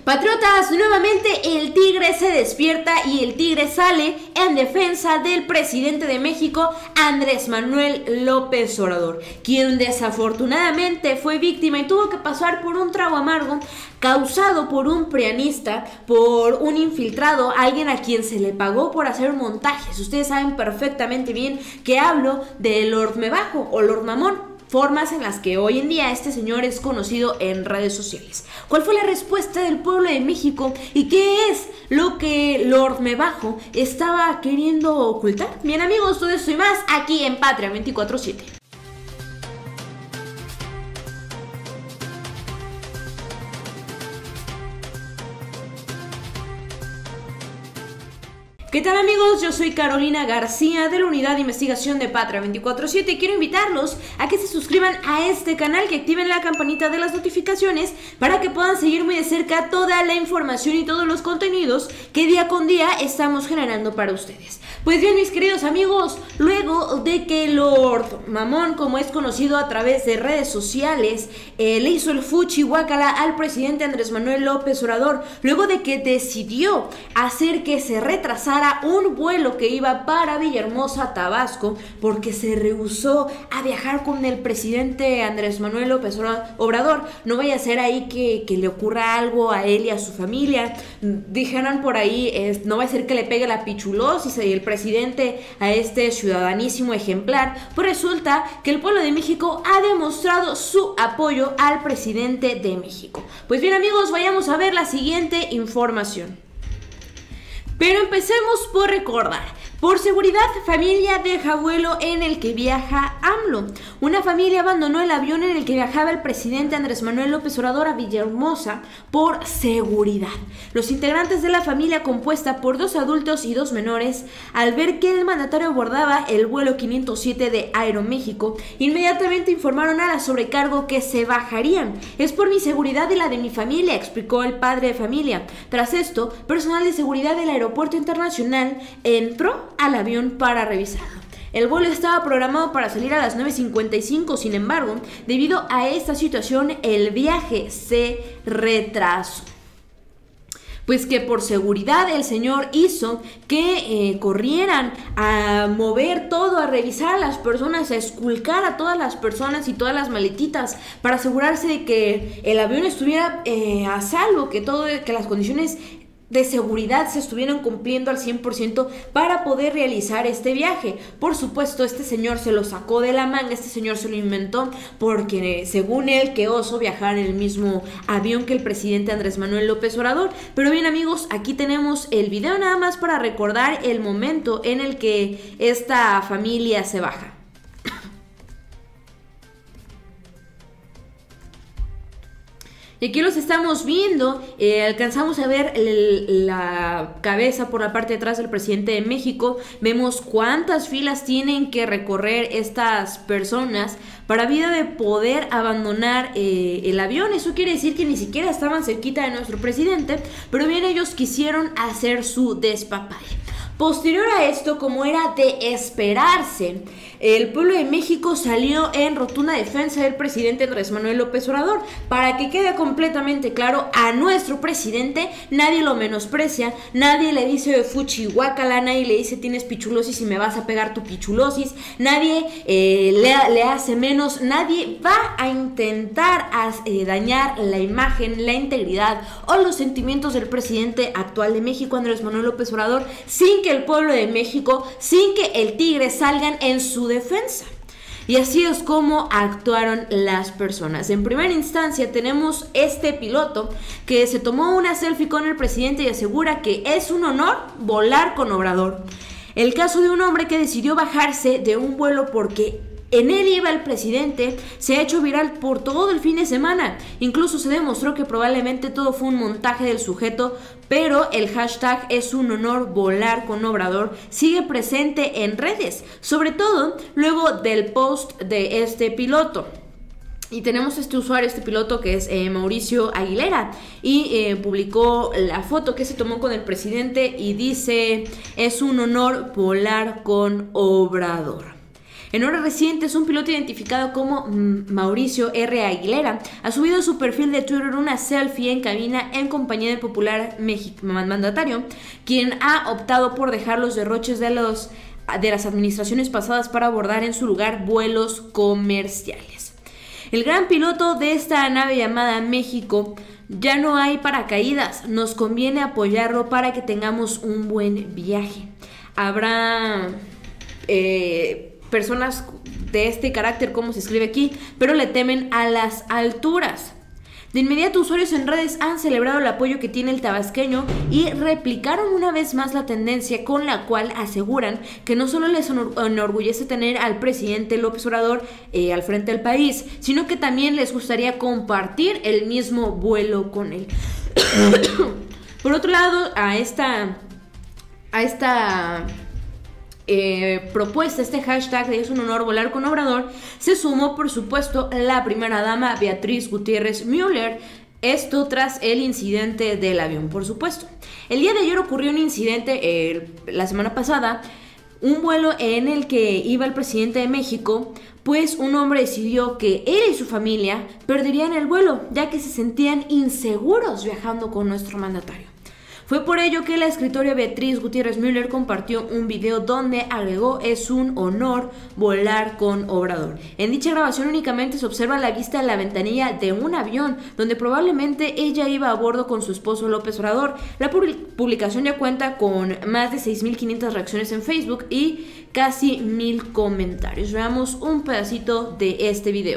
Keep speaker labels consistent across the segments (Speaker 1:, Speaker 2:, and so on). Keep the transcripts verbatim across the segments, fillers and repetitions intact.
Speaker 1: Patriotas, nuevamente el Tigre se despierta y el Tigre sale en defensa del presidente de México, Andrés Manuel López Obrador, quien desafortunadamente fue víctima y tuvo que pasar por un trago amargo causado por un prianista, por un infiltrado, alguien a quien se le pagó por hacer montajes. Ustedes saben perfectamente bien que hablo de Lord Mebajo o Lord Mamón, formas en las que hoy en día este señor es conocido en redes sociales. ¿Cuál fue la respuesta del pueblo de México y qué es lo que Lord Mebajo estaba queriendo ocultar? Bien amigos, todo esto y más aquí en Patria veinticuatro siete. ¿Qué tal amigos? Yo soy Carolina García de la Unidad de Investigación de Patria veinticuatro siete y quiero invitarlos a que se suscriban a este canal, que activen la campanita de las notificaciones para que puedan seguir muy de cerca toda la información y todos los contenidos que día con día estamos generando para ustedes. Pues bien, mis queridos amigos, luego de que Lord Mamón, como es conocido a través de redes sociales, eh, le hizo el fuchi guácala al presidente Andrés Manuel López Obrador, luego de que decidió hacer que se retrasara un vuelo que iba para Villahermosa, Tabasco, porque se rehusó a viajar con el presidente Andrés Manuel López Obrador. No vaya a ser ahí que, que le ocurra algo a él y a su familia. Dijeron por ahí, eh, no va a ser que le pegue la pichulosis y el presidente presidente a este ciudadanísimo ejemplar. Pues resulta que el pueblo de México ha demostrado su apoyo al presidente de México. Pues bien amigos, vayamos a ver la siguiente información. Pero empecemos por recordar. Por seguridad, familia deja vuelo en el que viaja AMLO. Una familia abandonó el avión en el que viajaba el presidente Andrés Manuel López Obrador a Villahermosa por seguridad. Los integrantes de la familia, compuesta por dos adultos y dos menores, al ver que el mandatario abordaba el vuelo quinientos siete de Aeroméxico, inmediatamente informaron a la sobrecargo que se bajarían. Es por mi seguridad y la de mi familia, explicó el padre de familia. Tras esto, personal de seguridad del aeropuerto internacional entró al avión para revisarlo. El vuelo estaba programado para salir a las nueve cincuenta y cinco, sin embargo, debido a esta situación, el viaje se retrasó. Pues que por seguridad el señor hizo que eh, corrieran a mover todo, a revisar a las personas, a esculcar a todas las personas y todas las maletitas para asegurarse de que el avión estuviera eh, a salvo, que, todo, que las condiciones de seguridad se estuvieran cumpliendo al cien por ciento para poder realizar este viaje. Por supuesto, este señor se lo sacó de la manga, este señor se lo inventó porque según él, qué oso viajar en el mismo avión que el presidente Andrés Manuel López Obrador. Pero bien amigos, aquí tenemos el video nada más para recordar el momento en el que esta familia se baja. Y aquí los estamos viendo, eh, alcanzamos a ver el, la cabeza por la parte de atrás del presidente de México. Vemos cuántas filas tienen que recorrer estas personas para vida de poder abandonar eh, el avión. Eso quiere decir que ni siquiera estaban cerquita de nuestro presidente, pero bien ellos quisieron hacer su despapalle. Posterior a esto, como era de esperarse, el pueblo de México salió en rotunda defensa del presidente Andrés Manuel López Obrador. Para que quede completamente claro, a nuestro presidente nadie lo menosprecia, nadie le dice de fuchi guácala, nadie le dice tienes pichulosis y me vas a pegar tu pichulosis, nadie eh, le, le hace menos, nadie va a intentar eh, dañar la imagen, la integridad o los sentimientos del presidente actual de México, Andrés Manuel López Obrador, sin que el pueblo de México, sin que el Tigre salgan en su defensa. Y así es como actuaron las personas. En primera instancia tenemos este piloto que se tomó una selfie con el presidente y asegura que es un honor volar con Obrador. El caso de un hombre que decidió bajarse de un vuelo porque en él iba el presidente se ha hecho viral por todo el fin de semana. Incluso se demostró que probablemente todo fue un montaje del sujeto, pero el hashtag es un honor volar con Obrador sigue presente en redes, sobre todo luego del post de este piloto. Y tenemos este usuario, este piloto que es eh, Mauricio Aguilera, y eh, publicó la foto que se tomó con el presidente y dice: es un honor volar con Obrador. En horas recientes, un piloto identificado como Mauricio R. Aguilera ha subido a su perfil de Twitter una selfie en cabina en compañía del popular mandatario, quien ha optado por dejar los derroches de, los, de las administraciones pasadas para abordar en su lugar vuelos comerciales. El gran piloto de esta nave llamada México: ya no hay paracaídas, nos conviene apoyarlo para que tengamos un buen viaje. Habrá eh, personas de este carácter, como se escribe aquí, pero le temen a las alturas. De inmediato, usuarios en redes han celebrado el apoyo que tiene el tabasqueño y replicaron una vez más la tendencia con la cual aseguran que no solo les enorgullece tener al presidente López Obrador eh, al frente del país, sino que también les gustaría compartir el mismo vuelo con él. Por otro lado, a esta, a esta Eh, propuesta, este hashtag de "es un honor volar con Obrador", se sumó por supuesto la primera dama Beatriz Gutiérrez Müller, esto tras el incidente del avión, por supuesto. El día de ayer ocurrió un incidente, eh, la semana pasada, un vuelo en el que iba el presidente de México, pues un hombre decidió que él y su familia perderían el vuelo, ya que se sentían inseguros viajando con nuestro mandatario. Fue por ello que la escritora Beatriz Gutiérrez Müller compartió un video donde agregó: "es un honor volar con Obrador". En dicha grabación únicamente se observa la vista de la ventanilla de un avión, donde probablemente ella iba a bordo con su esposo López Obrador. La publicación ya cuenta con más de seis mil quinientas reacciones en Facebook y casi mil comentarios. Veamos un pedacito de este video.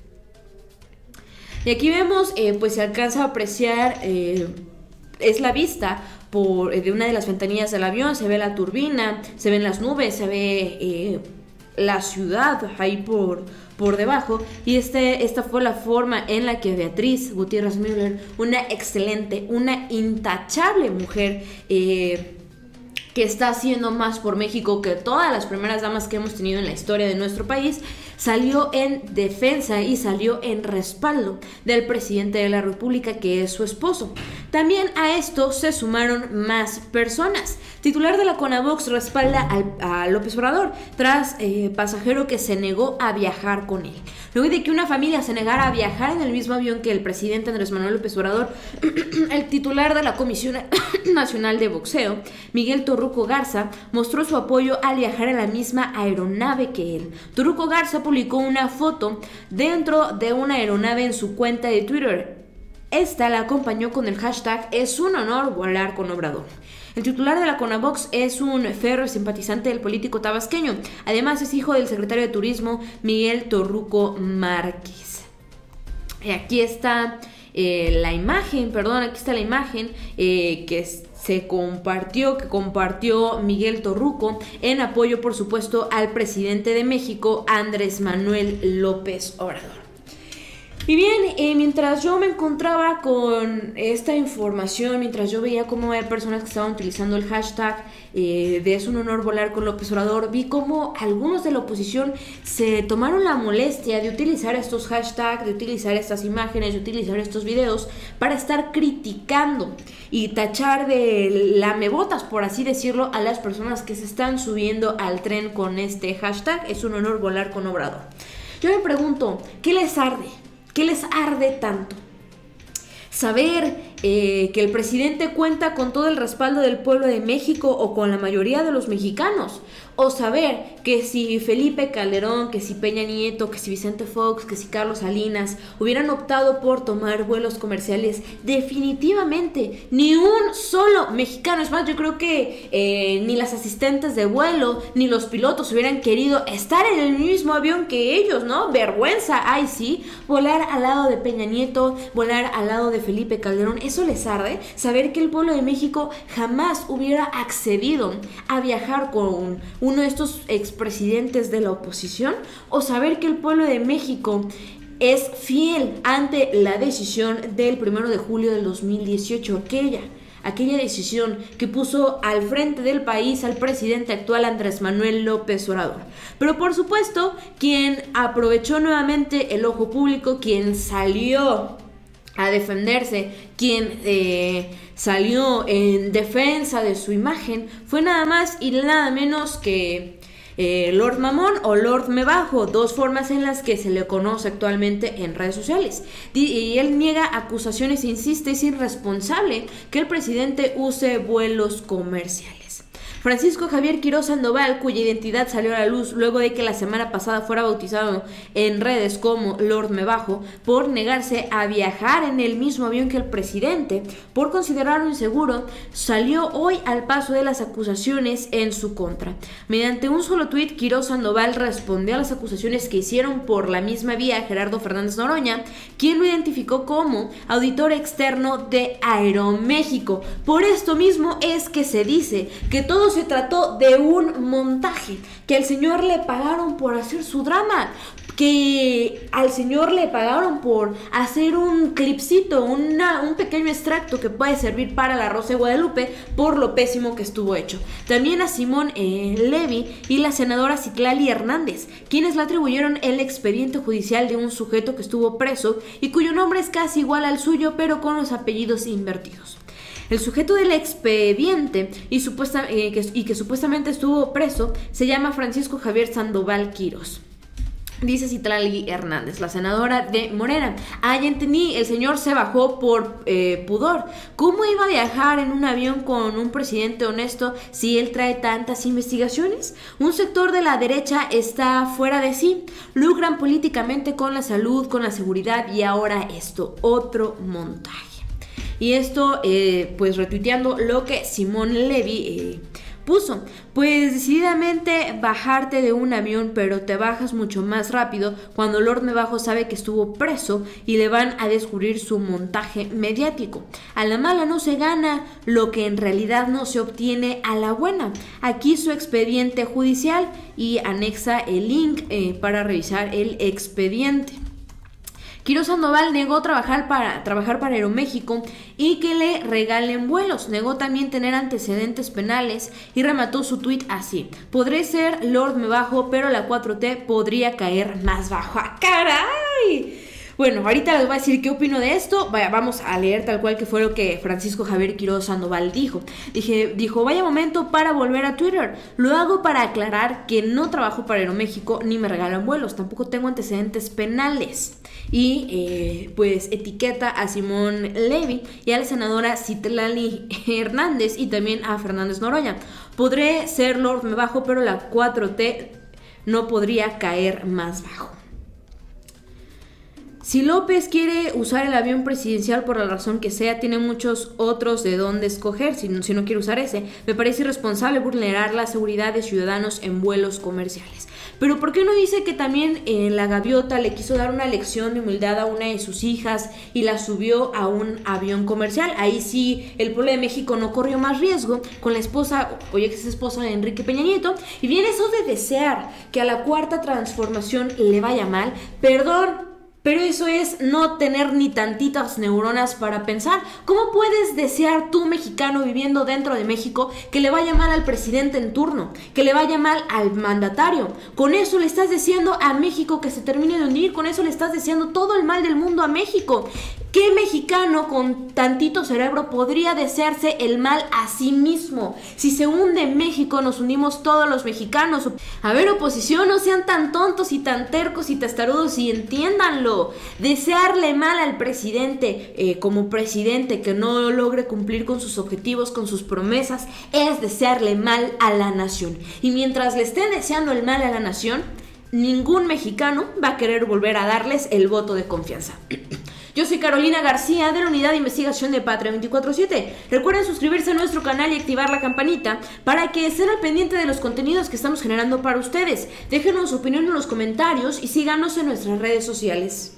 Speaker 1: Y aquí vemos, eh, pues se alcanza a apreciar... Eh, es la vista por, de una de las ventanillas del avión, se ve la turbina, se ven las nubes, se ve eh, la ciudad ahí por, por debajo, y este, esta fue la forma en la que Beatriz Gutiérrez Müller, una excelente, una intachable mujer, eh, que está haciendo más por México que todas las primeras damas que hemos tenido en la historia de nuestro país, salió en defensa y salió en respaldo del presidente de la República, que es su esposo. También a esto se sumaron más personas. Titular de la CONAVOX respalda al, a López Obrador tras eh, pasajero que se negó a viajar con él. Luego de que una familia se negara a viajar en el mismo avión que el presidente Andrés Manuel López Obrador, el titular de la Comisión Nacional de Boxeo, Miguel Torruco Garza, mostró su apoyo al viajar en la misma aeronave que él. Torruco Garza publicó una foto dentro de una aeronave en su cuenta de Twitter. Esta la acompañó con el hashtag "es un honor volar con Obrador". El titular de la CONAVOX es un férreo simpatizante del político tabasqueño. Además, es hijo del secretario de Turismo, Miguel Torruco Márquez. Y aquí está eh, la imagen, perdón, aquí está la imagen eh, que se compartió, que compartió Miguel Torruco en apoyo, por supuesto, al presidente de México, Andrés Manuel López Obrador. Y bien, eh, mientras yo me encontraba con esta información, mientras yo veía cómo hay personas que estaban utilizando el hashtag eh, de "es un honor volar con López Obrador", vi cómo algunos de la oposición se tomaron la molestia de utilizar estos hashtags, de utilizar estas imágenes, de utilizar estos videos para estar criticando y tachar de lamebotas, por así decirlo, a las personas que se están subiendo al tren con este hashtag "es un honor volar con Obrador". Yo me pregunto, ¿qué les arde? ¿Qué les arde tanto? Saber eh, que el presidente cuenta con todo el respaldo del pueblo de México o con la mayoría de los mexicanos, o saber que si Felipe Calderón, que si Peña Nieto, que si Vicente Fox, que si Carlos Salinas hubieran optado por tomar vuelos comerciales, definitivamente ni un solo mexicano, es más, yo creo que eh, ni las asistentes de vuelo ni los pilotos hubieran querido estar en el mismo avión que ellos, ¿no? Vergüenza, ay sí, volar al lado de Peña Nieto, volar al lado de Felipe Calderón. Eso les arde, saber que el pueblo de México jamás hubiera accedido a viajar con uno de estos expresidentes de la oposición, o saber que el pueblo de México es fiel ante la decisión del primero de julio del dos mil dieciocho, aquella aquella decisión que puso al frente del país al presidente actual Andrés Manuel López Obrador. Pero por supuesto, quien aprovechó nuevamente el ojo público, quien salió a defenderse, quien eh, salió en defensa de su imagen, fue nada más y nada menos que, eh, Lord Mamón o Lord Me Bajo, dos formas en las que se le conoce actualmente en redes sociales. Y él niega acusaciones e insiste es irresponsable que el presidente use vuelos comerciales. Francisco Javier Quirós Sandoval, cuya identidad salió a la luz luego de que la semana pasada fuera bautizado en redes como Lord Me Bajo por negarse a viajar en el mismo avión que el presidente por considerarlo inseguro, salió hoy al paso de las acusaciones en su contra. Mediante un solo tuit, Quirós Sandoval respondió a las acusaciones que hicieron por la misma vía Gerardo Fernández Noroña, quien lo identificó como auditor externo de Aeroméxico. Por esto mismo es que se dice que todos se trató de un montaje, que al señor le pagaron por hacer su drama, que al señor le pagaron por hacer un clipcito, una, un pequeño extracto que puede servir para la Rosa de Guadalupe por lo pésimo que estuvo hecho. También a Simón eh, Levy y la senadora Citlali Hernández, quienes le atribuyeron el expediente judicial de un sujeto que estuvo preso y cuyo nombre es casi igual al suyo pero con los apellidos invertidos. El sujeto del expediente y, supuesta, eh, que, y que supuestamente estuvo preso se llama Francisco Javier Sandoval Quirós. Dice Citlali Hernández, la senadora de Morena. Ah, ya entendí, el señor se bajó por eh, pudor. ¿Cómo iba a viajar en un avión con un presidente honesto si él trae tantas investigaciones? Un sector de la derecha está fuera de sí. Lucran políticamente con la salud, con la seguridad y ahora esto, otro montaje. Y esto, eh, pues retuiteando lo que Simón Levy eh, puso. Pues decididamente bajarte de un avión, pero te bajas mucho más rápido cuando Lord Me Bajo sabe que estuvo preso y le van a descubrir su montaje mediático. A la mala no se gana lo que en realidad no se obtiene a la buena. Aquí su expediente judicial y anexa el link eh, para revisar el expediente. Quirós Sandoval negó trabajar para, trabajar para Aeroméxico y que le regalen vuelos. Negó también tener antecedentes penales y remató su tuit así: podré ser Lord Me Bajo, pero la cuatro T podría caer más bajo. ¡Ah, caray! Bueno, ahorita les voy a decir qué opino de esto. Vaya, vamos a leer tal cual que fue lo que Francisco Javier Quirós Sandoval dijo. Dije, dijo, vaya momento para volver a Twitter. Lo hago para aclarar que no trabajo para Aeroméxico ni me regalan vuelos. Tampoco tengo antecedentes penales. Y eh, pues etiqueta a Simón Levy y a la senadora Citlali Hernández y también a Fernández Noroña. Podré ser Lord Me Bajo, pero la cuatro T no podría caer más bajo. Si López quiere usar el avión presidencial por la razón que sea, tiene muchos otros de dónde escoger. Si no, si no quiere usar ese, me parece irresponsable vulnerar la seguridad de ciudadanos en vuelos comerciales. Pero ¿por qué no dice que también en la gaviota le quiso dar una lección de humildad a una de sus hijas y la subió a un avión comercial? Ahí sí el pueblo de México no corrió más riesgo con la esposa, oye que es esposa de Enrique Peña Nieto. Y bien, eso de desear que a la cuarta transformación le vaya mal, perdón, pero eso es no tener ni tantitas neuronas para pensar. ¿Cómo puedes desear tú, mexicano viviendo dentro de México, que le vaya mal al presidente en turno, que le vaya mal al mandatario? Con eso le estás deseando a México que se termine de hundir, con eso le estás deseando todo el mal del mundo a México. ¿Qué mexicano con tantito cerebro podría desearse el mal a sí mismo? Si se hunde México, nos hundimos todos los mexicanos. A ver, oposición, no sean tan tontos y tan tercos y testarudos y entiéndanlo. Desearle mal al presidente eh, como presidente que no logre cumplir con sus objetivos, con sus promesas, es desearle mal a la nación. Y mientras le estén deseando el mal a la nación, ningún mexicano va a querer volver a darles el voto de confianza. Yo soy Carolina García de la Unidad de Investigación de Patria veinticuatro siete. Recuerden suscribirse a nuestro canal y activar la campanita para que estén al pendiente de los contenidos que estamos generando para ustedes. Déjenos su opinión en los comentarios y síganos en nuestras redes sociales.